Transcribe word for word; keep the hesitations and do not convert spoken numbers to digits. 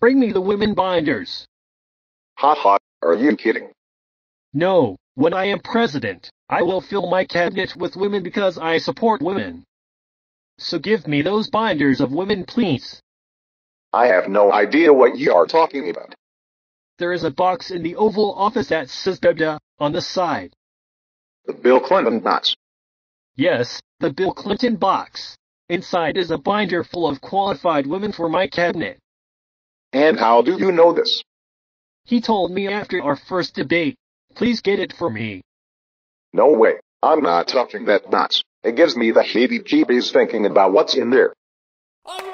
Bring me the women binders. Ha ha, are you kidding? No, when I am president, I will fill my cabinet with women because I support women. So give me those binders of women, please. I have no idea what you are talking about. There is a box in the Oval Office that says Bebda on the side. The Bill Clinton box. Yes, the Bill Clinton box. Inside is a binder full of qualified women for my cabinet. And how do you know this? He told me after our first debate. Please get it for me. No way, I'm not touching that box. It gives me the heebie-jeebies thinking about what's in there.